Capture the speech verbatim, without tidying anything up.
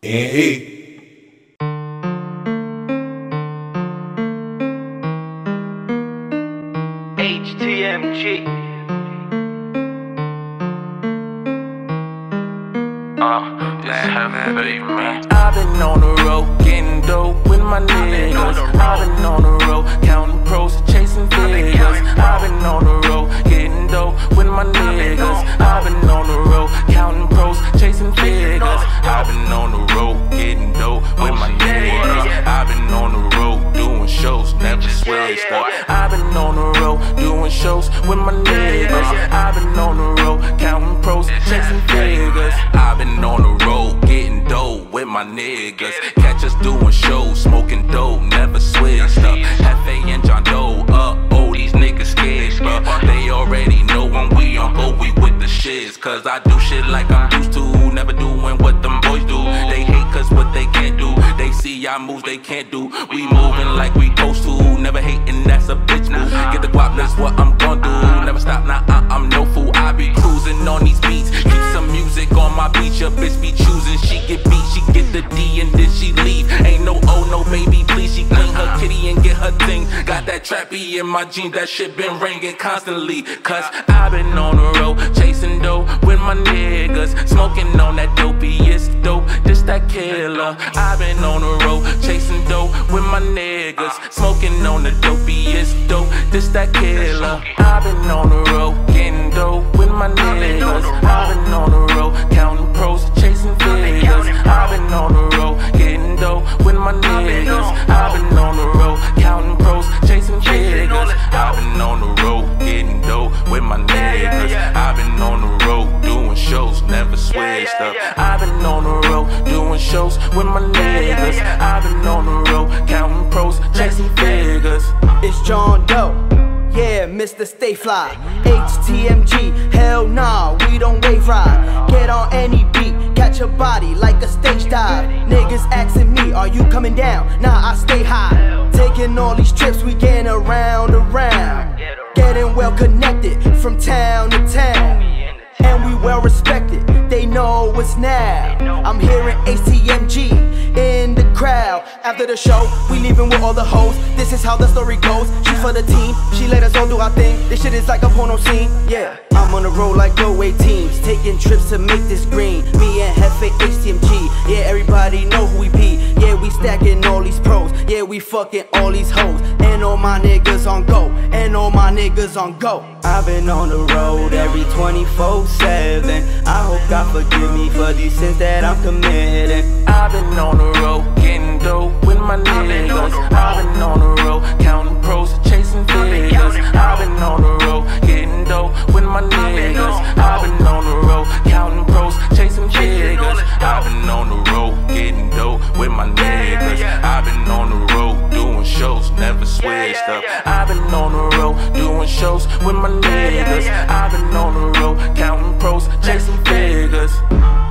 N E H T M G. Uh, this heaven, baby, man. I've been on the road, getting dope with my niggas. I've been on the road, counting pros, chasing figures. I've been on the road, getting dope with my niggas. I've been on the road, counting pros, chasing figures. I've been on the road, getting dope with my niggas. I've been on the road, doing shows, never switched up. I've been on the road, doing shows with my niggas. I've been on the road, counting pros, chasing figures. I've been on the road, getting dope with my niggas. Catch us doing shows, smoking dope, never switched up. F A and John Doe, uh oh, these niggas scared, bruh. They already know when we on go, we with the shits. Cause I do shit like I'm used to, never doing what them boys do. They hate cause what they can't do, they see our moves they can't do. We moving like we supposed to, never hating, that's a bitch move. Get the guap, that's what I'm gon' do. Never stop, nah, I, I'm no fool. I be cruising on these beats, keep some music on my beat. Your bitch be choosing, she get beat, she get the D and then she leave. Ain't no oh no baby, please. She clean her kitty and get her thing. Got that trappy in my jeans, that shit been ringing constantly. Cause I been on the road, chasing dope with my niggas. Smoking on that dopiest dope, this that killer. I been on the road, chasing dope with my niggas. Smoking on the dopiest dope, this that killer. I been on the road, getting dope with my niggas. I been on the road, counting pros, chasing figures. I been on the road, getting dope with my niggas. I been on the road, counting pros, chasing figures. I been on the road, getting dope with my niggas. I been on the road, doing shows, never switched up. I been on the road, doing shows with my niggas. I been on the road, counting pros, chasing figures. It's John Doe, yeah, Mister Stay Fly. H T M G, hell nah, we don't wave ride. Get on any beat, catch a body like a stage dive. Niggas asking me, are you coming down? Nah, I stay high. Taking all these trips, we getting around, around. Getting well connected from town to town. And we well respected, they know what's now. I'm hearing H T M G in the crowd. After the show, we leaving with all the hoes. This is how the story goes. She for the team, she let us all do our thing. This shit is like a porno scene, yeah. I'm on the road like go-away teams, taking trips to make this green. Me and Hefe H T M G, yeah, everybody know who we be. Yeah, we stacking all these pros, yeah, we fucking all these hoes. And all my niggas on go, and all my niggas on go. I've been on the road every twenty-four seven. I hope God forgive me for these sins that I'm committing. I've been on the road, getting dope with my niggas. I've been on the road, counting pros, chasing figures. I've been on the road, getting dope with my niggas. I've been on the road, counting pros, chasing figures. I've been on the road, getting dope with my niggas. I've been on the road, doing shows, never switched up. I've been on the road, doing shows with my niggas. I've been on the road, counting pros, chasing figures.